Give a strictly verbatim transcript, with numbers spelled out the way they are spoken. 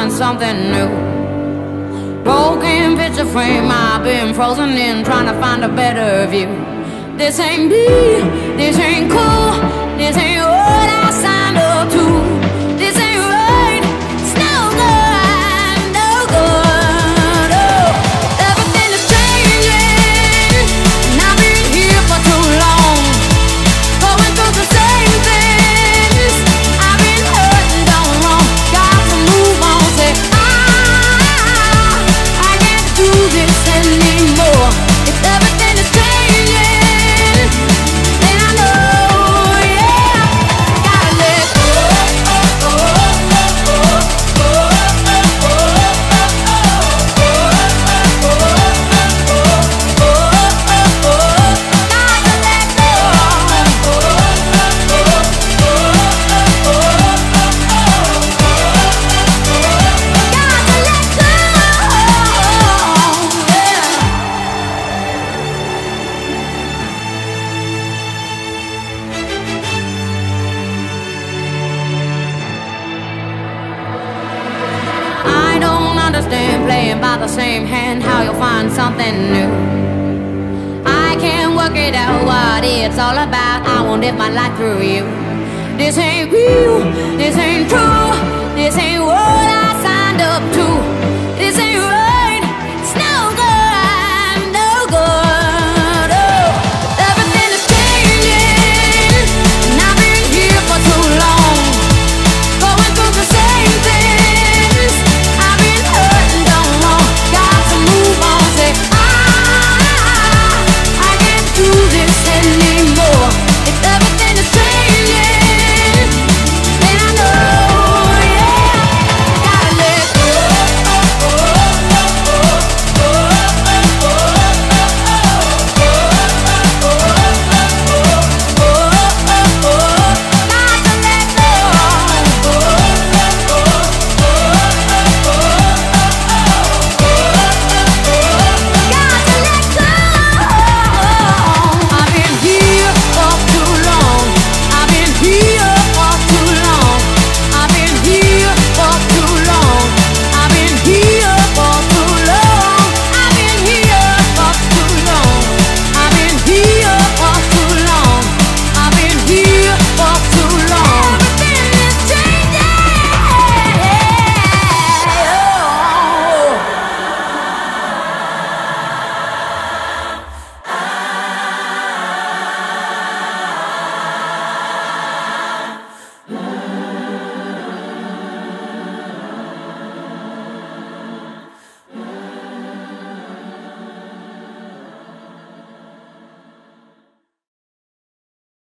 find something new. Broken picture frame, I've been frozen in, trying to find a better view. This ain't me, this ain't cool, this ain't what I signed up to. This ain't right, it's no good, no good, oh. Everything is changing, and I've been here for too long, going through the same things. I've been hurt and done wrong, got to move on, say ah, I can't do this anymore. If everything is changing, then I know, yeah, gotta let go. I don't understand playing by the same hand, how you'll find something new. I can't work it out what it's all about. I won't live my life through you. This ain't real, this ain't true, this ain't what